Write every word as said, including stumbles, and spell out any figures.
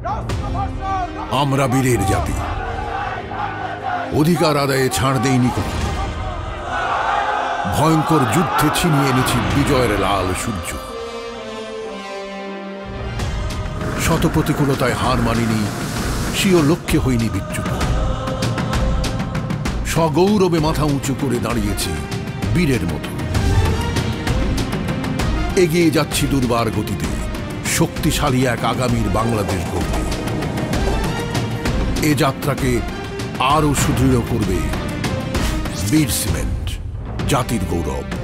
আমরা বীরের জাতি, অধিকার আদায়ে ছাড় দেইনি কোনো। ভয়ঙ্কর যুদ্ধে ছিনিয়ে এনেছি বিজয়ের লাল সূর্য। শত প্রতিকূলতায় হার মানিনি, স্বীয় লক্ষ্যে হইনি বিচ্যুত। সগৌরবে মাথা উঁচু করে দাঁড়িয়েছি বীরের মতো। এগিয়ে যাচ্ছি দুর্বার গতিতে, শক্তিশালী এক আগামীর বাংলাদেশ গড়তে। এ যাত্রাকে আরো সুদৃঢ় করবে বীর সিমেন্ট, জাতির গৌরব।